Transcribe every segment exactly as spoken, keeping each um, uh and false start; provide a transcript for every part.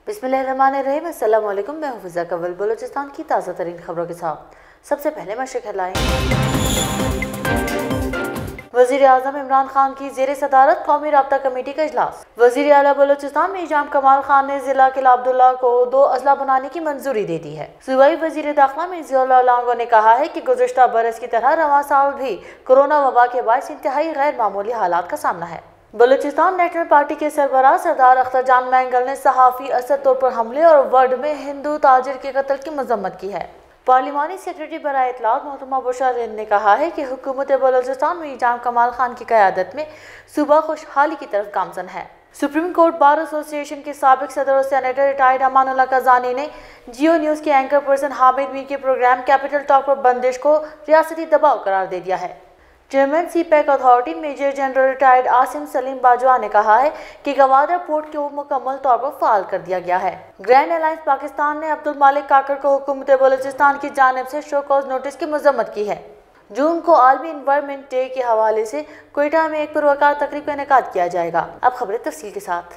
बिस्मिल्लाहिर्रहमानिर्रहीम। अस्सलाम वालेकुम। मैं हुफिज़ा कवल बलूचिस्तान की ताज़ा तरीन खबरों के साथ। सबसे पहले मशरिक़ हेडलाइन। वज़ीर आज़म इमरान खान की ज़ेर सदारत कौमी राब्ता कमेटी का इजलास। वज़ीर आला बलूचिस्तान मीजाम कमाल खान ने जिला किला अब्दुल्ला को दो अजला बनाने की मंजूरी दे दी है। सूबाई वज़ीर दाखिला मिर्ज़ा लांगो ने कहा है कि गुज़श्ता बरस की तरह रवां साल भी कोरोना वबा के बायस इंतहाई गैर मामूली हालात का सामना है। बलूचिस्तान नेशनल पार्टी के सरबराह सरदार अख्तर जान मैंगल ने सहाफ़ी असद तौर पर हमले और वर्ड में हिंदू ताजिर के कत्ल की मजम्मत की है। पार्लिमानी सेक्रेटरी बराए इत्तलात मोहतरमा बुशरा ने कहा है कि हुकूमत बलूचिस्तान मीजाम कमाल खान की क़यादत में सूबा खुशहाली की तरफ गामजन है। सुप्रीम कोर्ट बार एसोसिएशन के साबिक सदर और सेनेटर रिटायर्ड अमानुल्लाह कज़ानी ने जियो न्यूज़ के एंकर पर्सन हामिद मीर के प्रोग्राम कैपिटल टॉक पर बंदिश को रियासती दबाव करार दे दिया है। Chairman CPEC authority major general retired Asim Saleem Bajwa ने कहा है कि गवादर पोर्ट को मुकम्मल तौर पर फाल कर दिया गया है। ग्रैंड अलायंस पाकिस्तान ने अब्दुल मालिक काकर को हुकूमत बलूचिस्तान की जानिब से शो कॉज नोटिस की मजम्मत की है। जून को आलमी इन्वायरमेंट डे के हवाले से कोयटा में एक पुरवकार तकरीब का इनेकाद किया जाएगा। अब खबरें तफसील के साथ।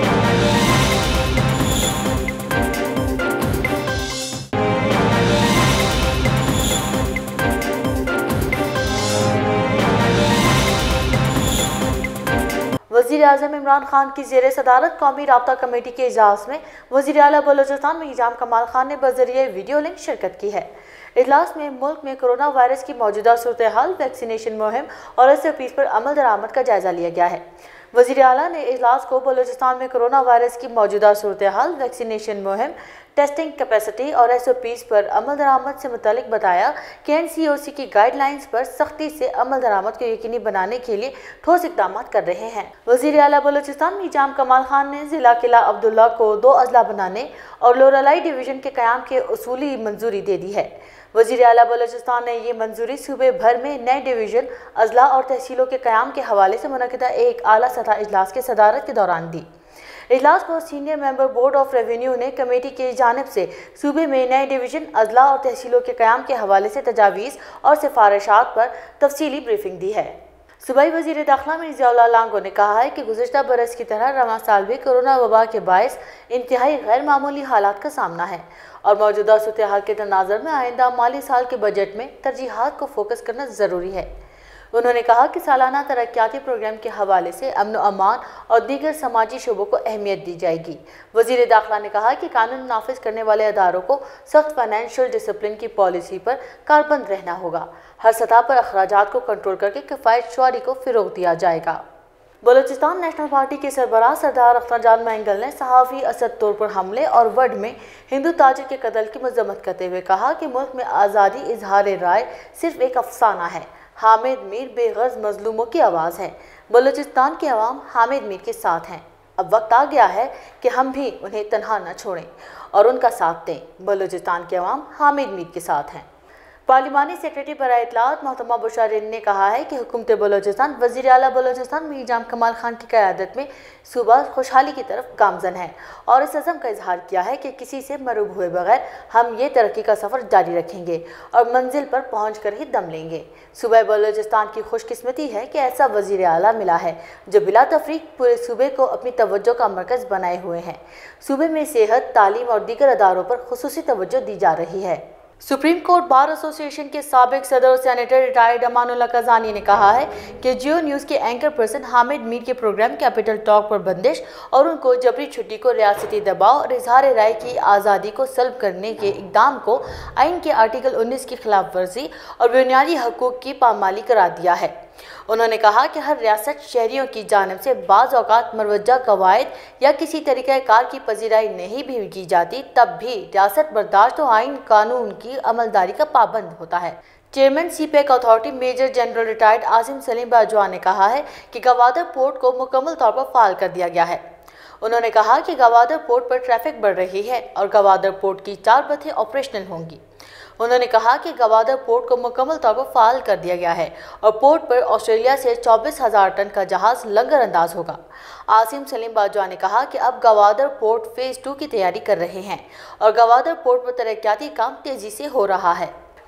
वज़ीर आज़म इमरान खान की ज़ेर सदारत कौमी राब्ता कमेटी के इजलास में वज़ीर आला बलूचिस्तान मीजाम कमाल खान ने बज़रिए वीडियो लिंक शिरकत की है। इजलास में मुल्क में कोरोना वायरस की मौजूदा सूरत हाल, वैक्सीनेशन मुहिम और एस ओ पीज़ पर अमल दरामद का जायजा लिया गया है। वज़ीर आला ने इजलास को बलूचिस्तान में कोरोना वायरस की मौजूदा सूरत हाल, वैक्सीनेशन मुहिम, टेस्टिंग कैपेसिटी और एस ओ पीज़ पर अमल दरामद से मुतालिक बताया कि एन सी ओ सी की गाइडलाइंस पर सख्ती से अमल दरामद को यकीनी बनाने के लिए ठोस इक़दाम कर रहे हैं। वज़ीर आला बलूचिस्तान मीजाम कमाल खान ने जिला किला अब्दुल्ला को दो अजला बनाने और लोरालाई डिवीज़न के क़याम के उसूली मंजूरी दे दी है। वज़ीर आला बलूचिस्तान ने ये मंजूरी सूबे भर में नए डिवीज़न, अजला और तहसीलों के क़याम के हवाले से मुनक़िदा एक आला सतह इजलास के सदारत के दौरान दी। इजलास को senior member board of revenue ने कमेटी की जानिब से सूबे में नए डिवीज़न, अजला और तहसीलों के क़याम के हवाले से तजावीज़ और सिफारिशात पर तफसीली ब्रीफिंग दी है। सूबाई वज़ीर दाखिला मिर्ज़ा लांगो ने कहा है कि गुज़श्ता बरस की तरह रवां साल भी कोरोना वबा के बायस इंतहाई गैर मामूली हालात का सामना है और मौजूदा सूरत हाल के तनाज़ुर में आइंदा माली साल के बजट में तरजीहात को फोकस करना ज़रूरी है। उन्होंने कहा कि सालाना तरक्याती प्रोग्राम के हवाले से अमन व अमान और दीगर समाजी शोबों को अहमियत दी जाएगी। वज़ीर दाखिला ने कहा कि कानून नाफिज करने वाले अदारों को सख्त फाइनेंशियल डिसिप्लिन की पॉलिसी पर कारबंद रहना होगा। हर सतह पर अखराजात को कंट्रोल करके किफ़ायत शुआरी को फ़रोग़ दिया जाएगा। बलूचिस्तान नेशनल पार्टी के सरबराह सरदार अख्तर जान मैंगल ने सहाफ़ी असद तौर पर हमले और वर्ड में हिंदू ताजिर के कत्ल की मजम्मत करते हुए कहा कि मुल्क में आज़ादी इजहार राय सिर्फ एक अफसाना है। हामिद मीर बेगर्ज मजलूमों की आवाज़ है। बलूचिस्तान के अवाम हामिद मीर के साथ हैं। अब वक्त आ गया है कि हम भी उन्हें तन्हा न छोड़ें और उनका साथ दें। बलूचिस्तान के अवाम हामिद मीर के साथ हैं। पार्लिमानी सेक्रेटरी बराए इत्तलात मोहतरमा बुशरा ने कहा है कि हुकूमत बलूचिस्तान वज़ीर आला बलूचिस्तान मीजाम कमाल खान की क़यादत में सूबा खुशहाली की तरफ गामजन है और इस अज़म का इजहार किया है कि किसी से मरूब हुए बगैर हम ये तरक्की का सफ़र जारी रखेंगे और मंजिल पर पहुँच कर ही दम लेंगे। सूबा बलूचिस्तान की खुशकिस्मती है कि ऐसा वज़ीर आला मिला है जो बिला तफरीक पूरे सूबे को अपनी तवज्जो का मरकज़ बनाए हुए हैं। सूबे में सेहत, तालीम और दीगर अदारों पर खुसूसी तवज्जो दी जा रही है। सुप्रीम कोर्ट बार एसोसिएशन के साबिक सदर और सेनेटर रिटायर्ड अमानुल्लाह कज़ानी ने कहा है कि जियो न्यूज़ के एंकर पर्सन हामिद मीर के प्रोग्राम कैपिटल टॉक पर बंदिश और उनको जबरी छुट्टी को रियासती दबाव और इजहार राय की आज़ादी को सल्ब करने के इक़दाम को आइन के आर्टिकल उन्नीस की खिलाफ वर्जी और बुनियादी हकूक़ की पामाली करार दिया है। उन्होंने कहा कि हर रियासत शहरियों की जानिब से बाज़ औक़ात मरवजा कवायद या किसी तरीक़ाकार की पजीराई नहीं भी की जाती, तब भी रियासत बर्दाश्त और आइन कानून की अमलदारी का पाबंद होता है। Chairman CPEC authority major general retired Asim Saleem Bajwa ने कहा है कि गवादर पोर्ट को मुकम्मल तौर पर फाल कर दिया गया है। उन्होंने कहा कि गवादर पोर्ट पर ट्रैफिक बढ़ रही है और गवादर पोर्ट की चार बसें ऑपरेशनल होंगी। उन्होंने कहा कि गवादर पोर्ट को मुकम्मल तौर पर फाल कर दिया गया है और पोर्ट पर ऑस्ट्रेलिया से चौबीस हज़ार टन का जहाज़ लंगर अंदाज होगा। आसिम सलीम बाजवा ने कहा कि अब गवादर पोर्ट फेज़ टू की तैयारी कर रहे हैं और गवादर पोर्ट पर तरक्याती काम तेज़ी से हो रहा है।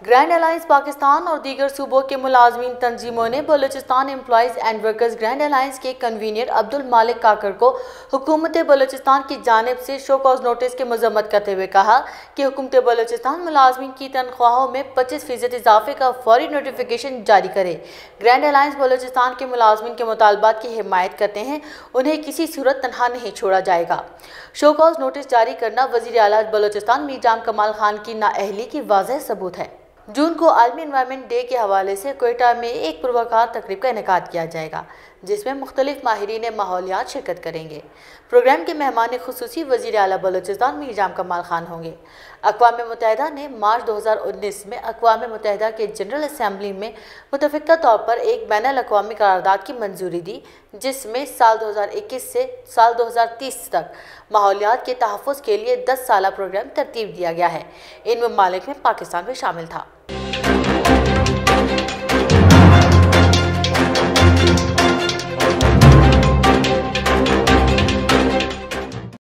ग्रैंड अलायंस पाकिस्तान और दीगर सूबों के मुलाजमीन तंजीमों ने Balochistan employees and workers grand alliance के कन्वीनर अब्दुल मालिक काकर को हुकूमत बलूचिस्तान की जानिब से शो कॉज नोटिस की मजम्मत करते हुए कहा कि हुकूमत बलूचिस्तान मुलाजमीन की तनख्वाहों में पच्चीस फीसद इजाफे का फौरी नोटिफिकेशन जारी करे। ग्रैंड अलायंस बलूचिस्तान के मुलाजमीन के मुतालबात की हिमायत करते हैं, उन्हें किसी सूरत तनहा नहीं छोड़ा जाएगा। शो कॉज नोटिस जारी करना वज़ीर आला बलूचिस्तान मीरजाम कमाल खान की नाअहली की वाज़ेह सबूत है। जून को आलमी एनवायरनमेंट डे के हवाले से कोयटा में एक पुरवकार तकरीब का इनेकाद किया जाएगा, जिसमें मुख्तलिफ माहिरीन माहौलियात शिरकत करेंगे। प्रोग्राम के मेहमान खुसूसी वज़ीर आला बलूचिस्तान मीरजाम कमाल खान होंगे। अक़वाम मुत्तहिदा ने मार्च दो हज़ार उन्नीस में अक़वाम मुत्तहिदा के जनरल असम्बली में मुतफ़िक़ा तौर पर एक बैनुल अक़वामी करारदाद की मंजूरी दी, जिसमें साल दो हज़ार इक्कीस से साल दो हज़ार तीस तक माहौलियात के तहफ़्फ़ुज़ के लिए दस साला प्रोग्राम तरतीब दिया गया है। इन ममालिक में पाकिस्तान भी शामिल था।